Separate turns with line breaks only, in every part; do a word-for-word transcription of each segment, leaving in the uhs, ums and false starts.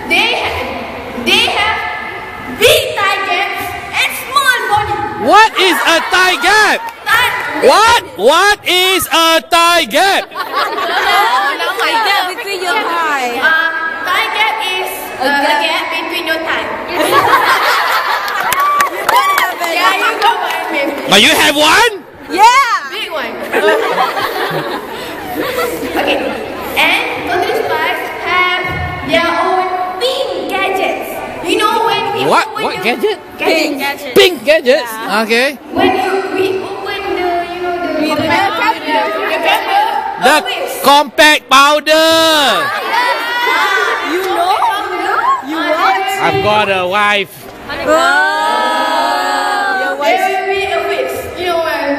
they have, they have big thigh gaps and small body.
What is a thigh gap? What? What is a thigh gap?
Oh, my God, between your thigh. Uh, thigh gap is uh, a gap between your thigh. Yeah, you got one, maybe.
But you have one?
Yeah. Big one. Okay. And Totally Spies have their own pink gadgets. You know when we
What?
open
What
the
gadget?
Pink gadgets.
Pink gadgets? Okay.
When you we open the you know the the pepper, the pepper.
The compact powder.
You know? You what?
I've got a wife.
Oh. Your wife. There will be a face. You know when?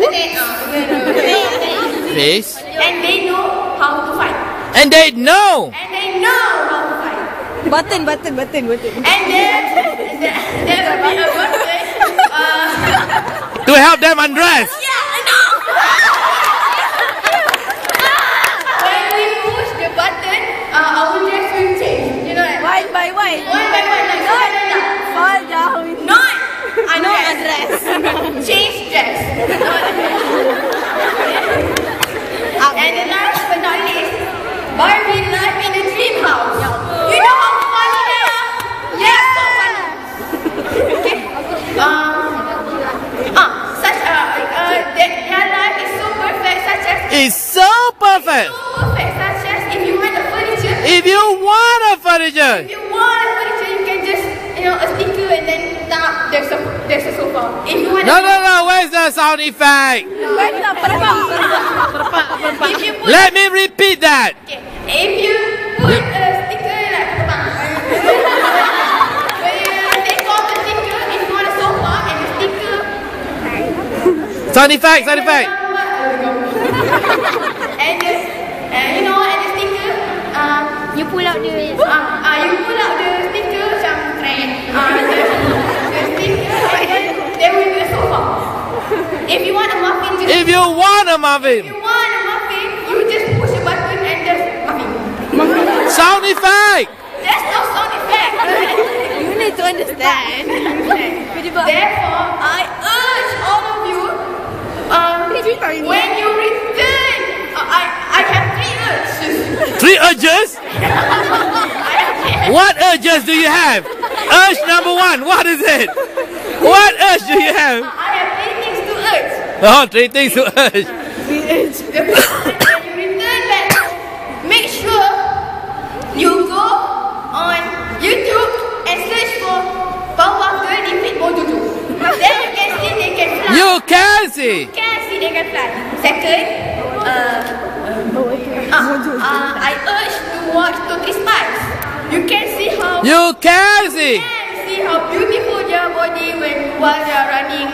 Face.
And they know how to fight.
And they know.
And they know how to fight.
Button, button, button, button.
And then there, there will be a button uh,
To help them undress.
yeah, I know. When we push the button, uh, our dress will change. You know that?
One by one.
One by one, like
Not
that, like that.
fall down.
Not
No
undress.
undress.
Change dress. And the last but not least, Barbie life in the dream house. You know how funny they are? Yeah, so funny. Okay. Um. Ah, such a uh, their, their life is so perfect, such as
It's so perfect.
so perfect, such as if you want a furniture.
If you want a furniture.
If you want a furniture, you can just you know a sticker and then tap. There's a there's a sofa. If you want
No,
a,
no, no. Where's the sound effect?
Where's the perpak? Perpak, perpak.
if you put
Let me repeat that.
okay, if you put a sticker like when you take off the sticker, if you want a sofa and the sticker.
Sound effect, sound effect.
And the, uh, you know, and the sticker, uh,
You pull out the...
uh, uh, you pull out the sticker macam keren. Uh, the, the sticker and then there will be a sofa. If you want a muffin, just
If you want a muffin.
if you want a muffin, you just push a button and there's muffin.
Sound effect.
There's no sound effect.
You need to understand.
Therefore, I urge all of you, um, when you return, uh, I I have three urges.
Three urges?
I have
What urges do you have? Urge number one. What is it? What urge do you have?
I have three things to urge.
Oh, three things to urge.
The first one, when you return back, make sure you go on YouTube and search for Power Girl Defeat Mojojo. Then you can see they can fly.
You can see.
You can see they can fly. Second, uh, uh, uh, I urge to watch Totally Spies. You can see how
You can see.
you can see how beautiful their body when while they are running.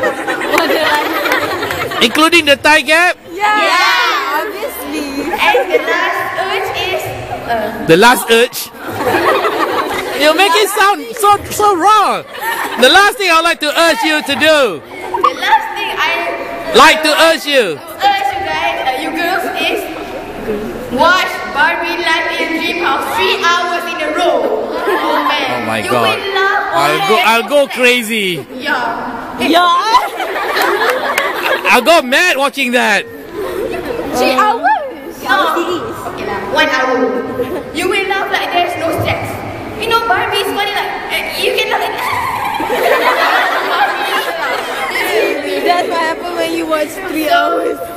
Including the thigh gap.
Yeah,
Yeah.
obviously.
And the last urge is uh,
The last urge. You make it sound so so wrong. The last thing I'd like to urge you to do.
the last thing I
Like to urge you.
urge you guys, uh, you girls, is watch Barbie Life in Dream House three hours in a row. Oh man!
Oh my
you
God.
will love all
I'll go
the
I'll go crazy.
Yeah.
Yeah.
I'll go mad watching that.
Three hours.
No. Okay lah, one hour. You will laugh like there's no sex. You know Barbie is funny like uh, you can laugh like
That's what happened when you watch three hours.